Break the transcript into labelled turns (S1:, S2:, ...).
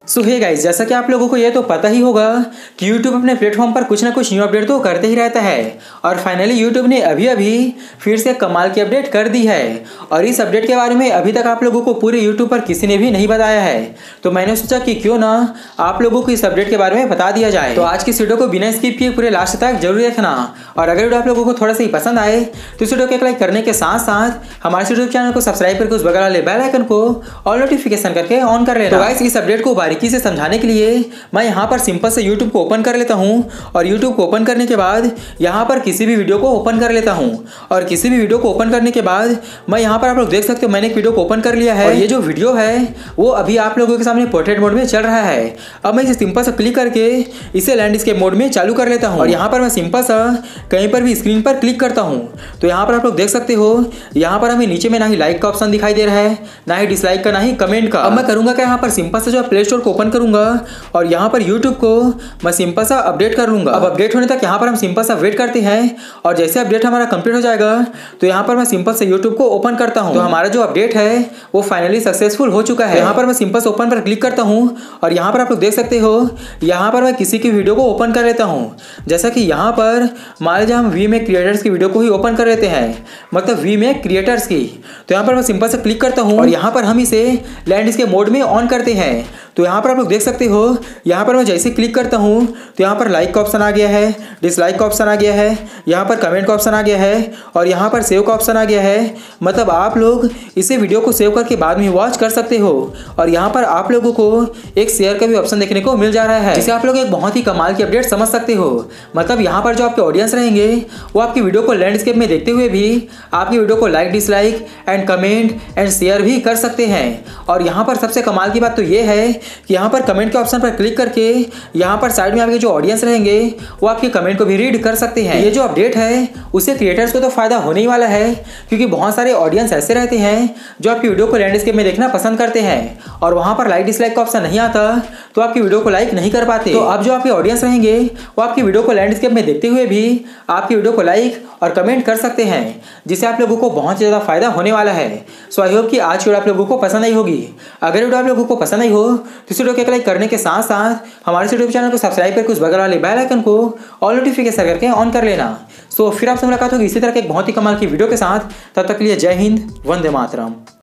S1: सो hey guys, जैसा कि आप लोगों को ये तो पता ही होगा कि YouTube अपने प्लेटफॉर्म पर कुछ ना कुछ न्यू अपडेट तो करते ही रहता है। और फाइनली YouTube ने अभी फिर से कमाल की अपडेट कर दी है। और इस अपडेट के बारे में अभी तक आप लोगों को पूरे YouTube पर किसी ने भी नहीं बताया है, तो मैंने सोचा कि क्यों ना आप लोगों को इस अपडेट के बारे में बता दिया जाए। तो आज की इस वीडियो को बिना स्किप किए पूरे लास्ट तक जरूर देखना। और अगर वीडियो आप लोगों को थोड़ा सा ही पसंद आए तो इस वीडियो को एक लाइक करने के साथ साथ हमारे यूट्यूब चैनल को सब्सक्राइब करके उस बगल वाले बेल आइकन को ऑल नोटिफिकेशन करके ऑन कर लेना। तो गाइस, इस अपडेट को बारीकी से समझाने के लिए मैं यहाँ पर सिंपल से YouTube को ओपन कर लेता हूँ। और YouTube को ओपन करने के बाद यहाँ पर किसी भी वीडियो को ओपन कर लेता हूँ। और किसी भी वीडियो को ओपन करने के बाद मैं यहाँ पर आप लोग देख सकते हो मैंने एक वीडियो को ओपन कर लिया है। और ये जो वीडियो है वो अभी आप लोगों के सामने पोर्ट्रेट मोड में चल रहा है। अब मैं इसे सिंपल सा क्लिक करके इसे लैंडस्केप मोड में चालू कर लेता हूँ। और यहाँ पर मैं सिंपल सा कहीं पर भी स्क्रीन पर क्लिक करता हूँ तो यहाँ पर आप लोग देख सकते हो यहाँ पर हमें नीचे में ना ही लाइक का ऑप्शन दिखाई दे रहा है, ना ही डिसलाइक का, ना ही कमेंट का। अब मैं करूँगा क्या, यहाँ पर सिंपल से जो प्ले स्टोर को ओपन करूँगा और यहाँ पर YouTube को मैं सिंपल सा अपडेट कर लूँगा। अब अपडेट होने तक यहाँ पर हम सिंपल सा वेट करते हैं। और जैसे अपडेट हमारा कंप्लीट हो जाएगा तो यहाँ पर मैं सिंपल से YouTube को ओपन करता हूँ। तो हमारा जो अपडेट है वो फाइनली सक्सेसफुल हो चुका है। यहाँ पर मैं सिंपल से ओपन पर क्लिक करता हूँ और यहाँ पर आप लोग देख सकते हो यहाँ पर मैं किसी की वीडियो को ओपन कर लेता हूँ। जैसा कि यहाँ पर मान लीजिए हम वी मेक क्रिएटर्स की वीडियो को ही ओपन कर लेते हैं, मतलब वी मेक क्रिएटर्स की। तो यहाँ पर मैं सिंपल से क्लिक करता हूँ और यहाँ पर हम इसे लैंडस्केप मोड में ऑन करते हैं। तो यहाँ पर आप लोग देख सकते हो यहाँ पर मैं जैसे क्लिक करता हूँ तो यहाँ पर लाइक का ऑप्शन आ गया है, डिसलाइक का ऑप्शन आ गया है, यहाँ पर कमेंट का ऑप्शन आ गया है और यहाँ पर सेव का ऑप्शन आ गया है। मतलब आप लोग इसे वीडियो को सेव करके बाद में वॉच कर सकते हो। और यहाँ पर आप लोगों को एक शेयर का भी ऑप्शन देखने को मिल जा रहा है, जिसे आप लोग एक बहुत ही कमाल की अपडेट समझ सकते हो। मतलब यहाँ पर जो आपके ऑडियंस रहेंगे वो आपकी वीडियो को लैंडस्केप में देखते हुए भी आपकी वीडियो को like, dislike and comment and share भी कर सकते हैं। और यहाँ पर सबसे कमाल की बात तो ये है कि यहाँ पर कमेंट के ऑप्शन पर क्लिक करके यहाँ पर साइड में आपके जो ऑडियंस रहेंगे वो आपके कमेंट को भी रीड कर सकते हैं। ये जो अपडेट है उससे क्रिएटर्स को तो फायदा होने ही वाला है, क्योंकि बहुत सारे ऑडियंस ऐसे रहते हैं जो आपकी वीडियो को लैंडस्केप में देखना पसंद करते हैं और वहाँ पर लाइक डिसलाइक का ऑप्शन नहीं आता तो आपकी वीडियो को लाइक नहीं कर पाते। तो अब जो आपके ऑडियंस रहेंगे वो आपकी वीडियो को लैंडस्केप में देखते हुए भी आपकी वीडियो को लाइक और कमेंट कर सकते हैं, जिससे आप लोगों को बहुत ज़्यादा फायदा होने वाला है। सो आई होप कि आज की वीडियो आप लोगों को पसंद आई होगी। अगर वीडियो आप लोगों को पसंद आई हो तो इस वीडियो को एक लाइक करने के साथ साथ हमारे यूट्यूब चैनल को सब्सक्राइब करके उस बगल वाले बेल आइकन को ऑल नोटिफिकेशन करके ऑन कर लेना। सो फिर आपसे मुलाकात होगी इसी तरह के एक बहुत ही कमाल की वीडियो के साथ। तब तक के लिए जय हिंद, वंदे मातरम।